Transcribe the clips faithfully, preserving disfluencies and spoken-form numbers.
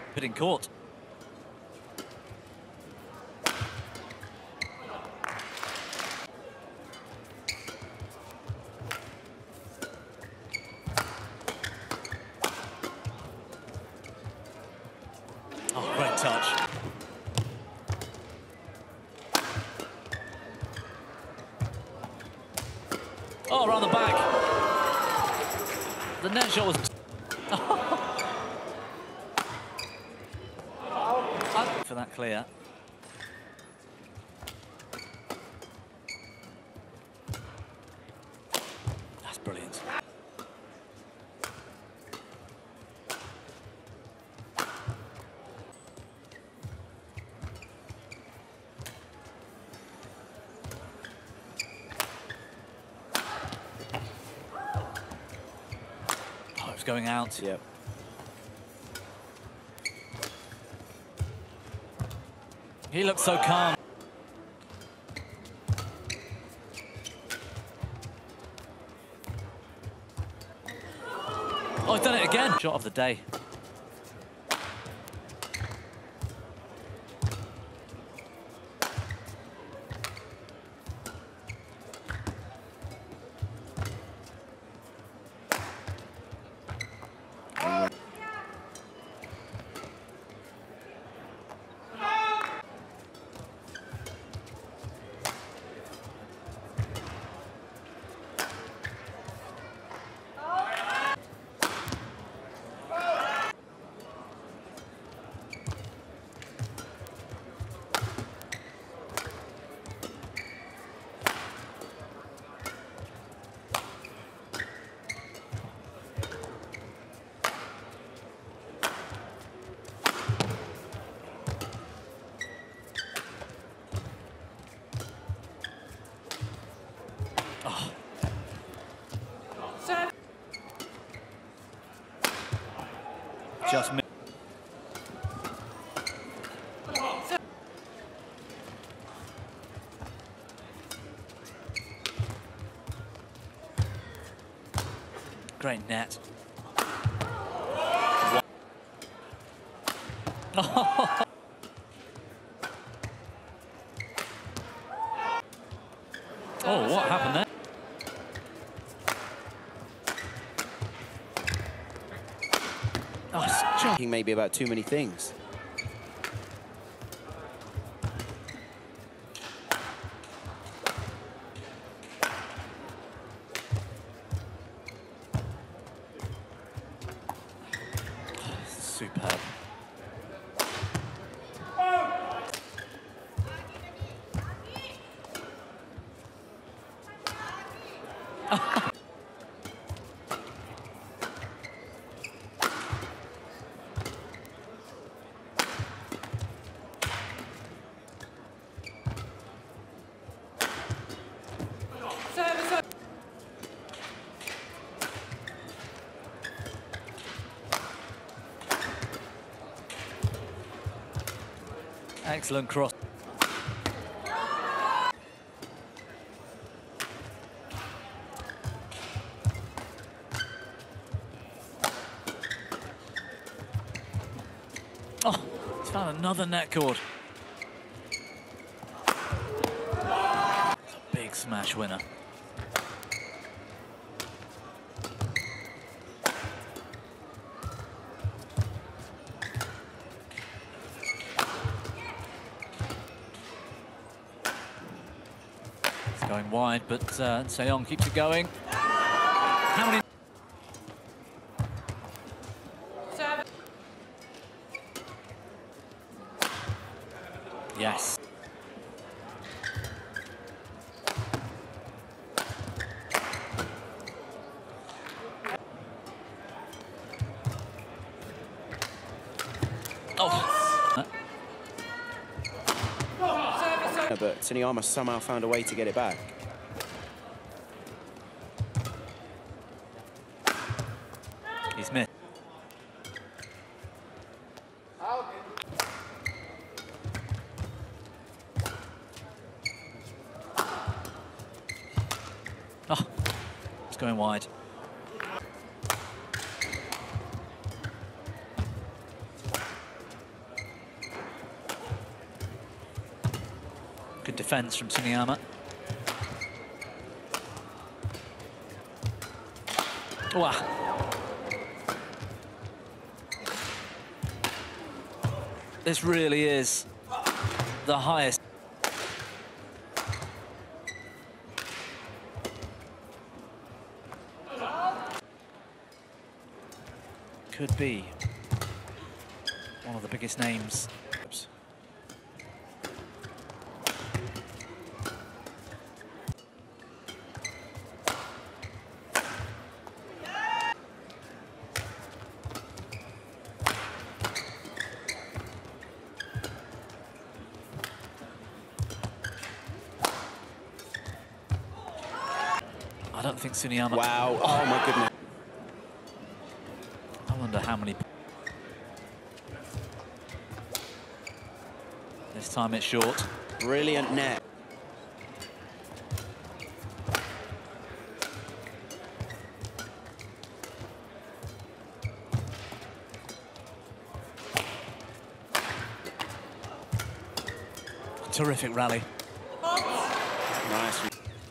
Put in court. Oh, great touch. Oh, around the back. The net shot was... for that clear. That's brilliant. Oh, it's going out. Yep. He looks so calm. Oh, he's done it again. Shot of the day. Oh. Just missed. Great net. Oh. Oh, what happened there? Oh, it's Talking maybe about too many things. superb. Excellent cross. Oh, he's found another net cord. It's a big smash winner. Going wide, but uh, Seong keeps it going. How many? Seven. Yes. Oh. But Tsunoyama somehow found a way to get it back. He's missed. Oh, it's going wide. defence from Tsunoyama. Wow. This really is the highest. Could be one of the biggest names. I don't think Tsunoyama. Wow, oh my goodness. I wonder how many. This time it's short. Brilliant net. Terrific rally. Nice.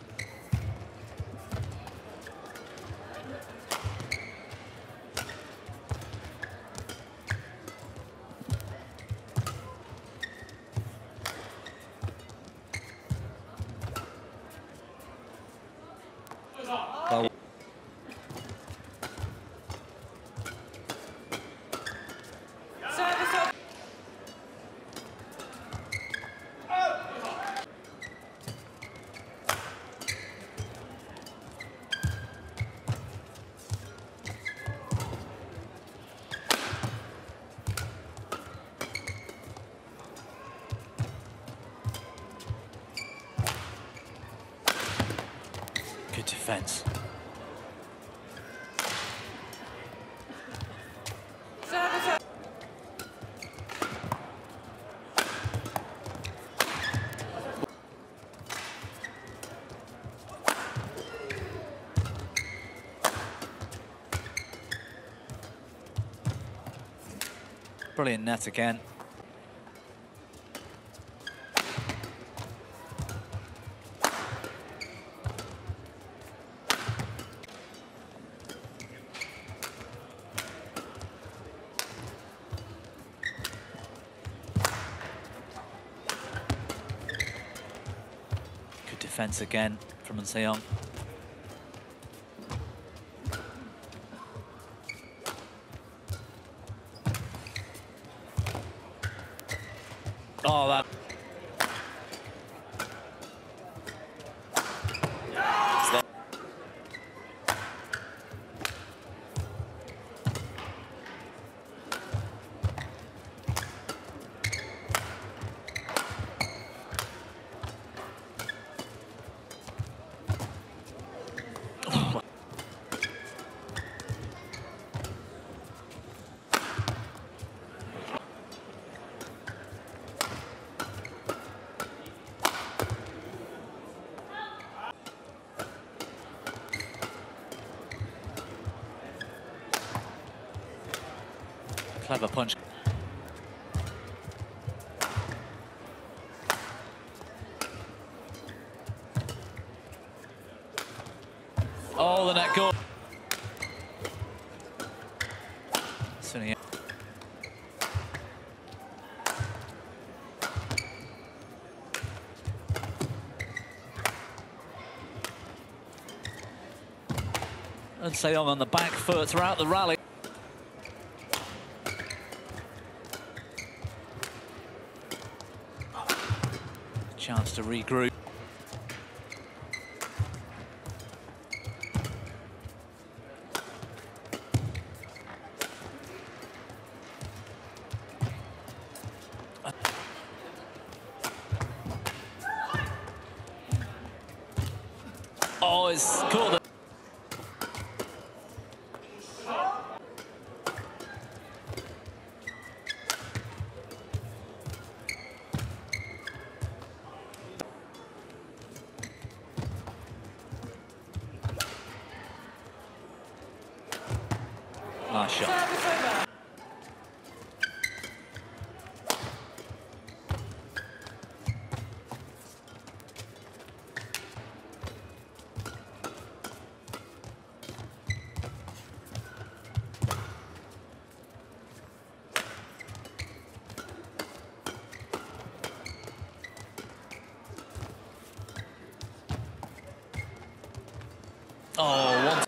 Well, good defence. Brilliant net again. Good defense again from Seong. Oh, that. Clever punch. Oh, the net goal. Tsunoyama. And Seong on the back foot throughout the rally. Chance to regroup. Oh, it's caught the... Nice shot. Oh, what